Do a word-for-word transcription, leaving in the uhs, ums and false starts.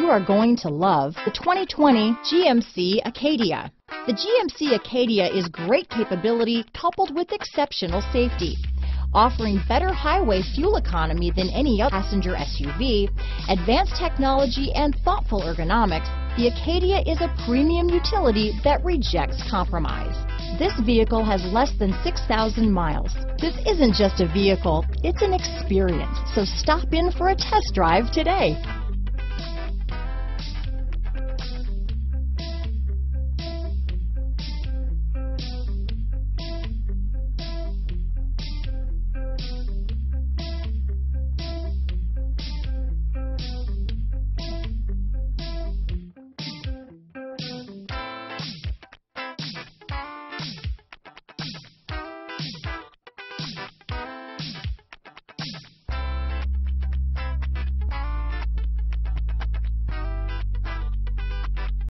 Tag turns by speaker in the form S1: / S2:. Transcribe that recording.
S1: you are going to love the twenty twenty G M C Acadia. The G M C Acadia is great capability coupled with exceptional safety. Offering better highway fuel economy than any other passenger S U V, advanced technology and thoughtful ergonomics, the Acadia is a premium utility that rejects compromise. This vehicle has less than six thousand miles. This isn't just a vehicle, it's an experience. So stop in for a test drive today.